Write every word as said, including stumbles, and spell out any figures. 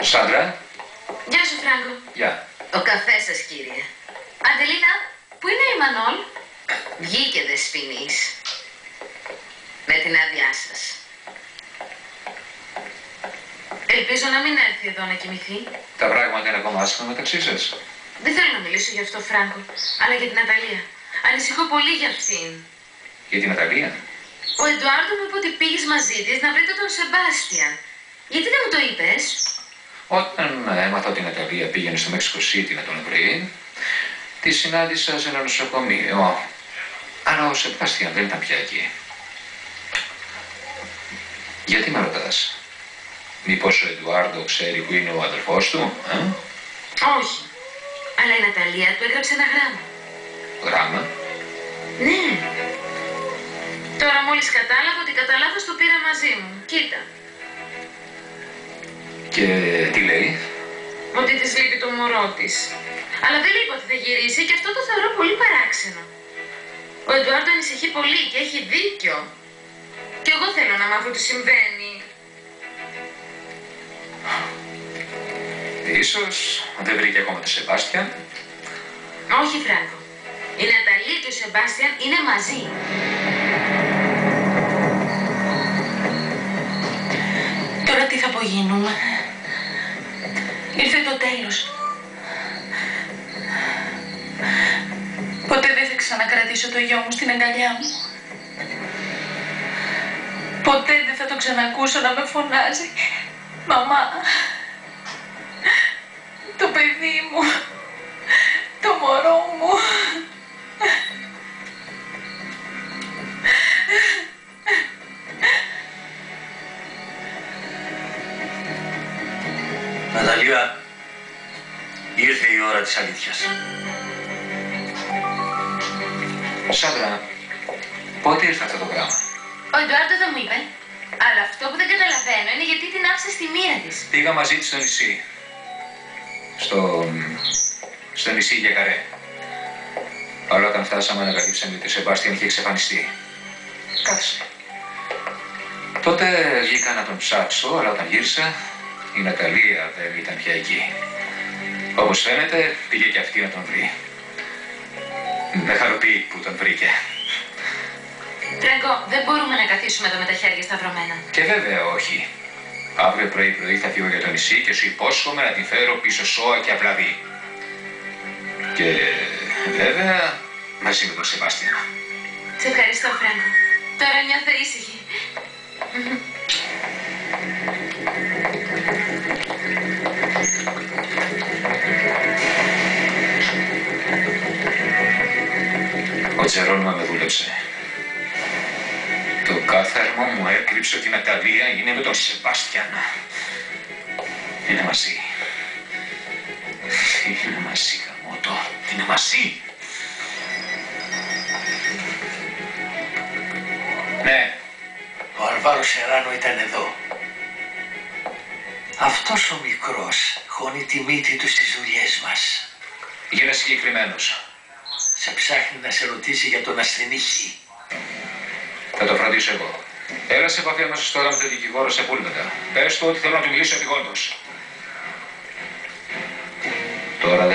Σάντρα. Γεια σου, Φράγκο. Γεια. Ο καφές σας, κύριε. Αντελίνα, πού είναι η Μανώλ? Βγήκε δεσποινής. Με την άδειά σας. Ελπίζω να μην έρθει εδώ να κοιμηθεί. Τα πράγματα είναι ακόμα άσχημα μεταξύ σας. Δεν θέλω να μιλήσω για αυτό, Φράγκο, αλλά για την Ναταλία. Ανησυχώ πολύ για αυτήν. Για την Ναταλία. Ο Εντουάρντο μου είπε ότι πήγες μαζί της να βρείτε τον Σεμπάστιαν. Γιατί δεν μου το είπες? Όταν έμαθα ότι η Ναταλία πήγαινε στο Μέξικο City να τον βρει, τη συνάντησα σε ένα νοσοκομείο. Αλλά ο Σεμπάστιαν δεν ήταν πια εκεί. Γιατί με ρωτάς? Μήπως ο Εντουάρντο ξέρει που είναι ο αδελφός του, ε? Όχι. Αλλά η Ναταλία του έγραψε ένα γράμμα. Γράμμα? Ναι. Τώρα μόλις κατάλαβα ότι κατά λάθος το πήρα μαζί μου. Κοίτα. Και τι λέει? Ότι της λείπει το μωρό της. Αλλά δεν λέει ότι θα γυρίσει και αυτό το θεωρώ πολύ παράξενο. Ο Εντουάρντο ανησυχεί πολύ και έχει δίκιο. Και εγώ θέλω να μάθω τι συμβαίνει. Ίσως δεν βρήκε ακόμα τον Σεμπάστιαν. Όχι, Φράγκο. Η Ναταλία και ο Σεμπάστιαν είναι μαζί. Τώρα τι θα απογίνουμε? Ήρθε το τέλος. Ποτέ δεν θα ξανακρατήσω το γιο μου στην αγκαλιά μου. Ποτέ δεν θα το ξανακούσω να με φωνάζει «Μαμά». Το παιδί μου, το μωρό μου. Ναταλία, ήρθε η ώρα της αλήθειας. Σάντρα, πότε ήρθε αυτό το γράμμα? Ο Εντουάρντο δεν μου είπε. Αλλά αυτό που δεν καταλαβαίνω είναι γιατί την άφησε στη μοίρα της. Πήγα μαζί της στο νησί. Στο... στο νησί Γεκαρέ. Αλλά όταν φτάσαμε ανακαλύψαμε ότι ο Σεμπάστιαν είχε εξαφανιστεί. Κάθισε. Τότε βγήκα να τον ψάξω, αλλά όταν γύρισα η Ναταλία δεν ήταν πια εκεί. Όπως φαίνεται πήγε και αυτή να τον βρει. Με χαροποιεί που τον βρήκε. Φράγκο, δεν μπορούμε να καθίσουμε εδώ με τα χέρια σταυρωμένα. Και βέβαια όχι. Αύριο πρωί-πρωί θα φύγω για το νησί και σου υπόσχομαι να την φέρω πίσω σώα και αυλαβή. Και βέβαια μαζί με τον Σεμπάστιαν. Σε ευχαριστώ, Φράγκο. Τώρα νιώθω ήσυχη. Ο Τζερόνιμα με δούλεψε. Το κάθαρμα μου έκρυψε ότι η Ναταλία είναι με τον Σεμπάστιαν. Είναι μαζί. Είναι μαζί, γαμώτο. Είναι μαζί. Ναι. Ο Αλβάρο Σεράνο ήταν εδώ. Αυτός ο μικρός χώνει τη μύτη του στις δουλειές μας. Γίνε συγκεκριμένος. Σε ψάχνει να σε ρωτήσει για τον ασθενή Χ. Θα το φροντίσω εγώ. Έλα σε επαφή αμέσως τώρα με τον δικηγόρο σε Πούλμεντα. Πες του ότι θέλω να του μιλήσω επειγόντως. Τώρα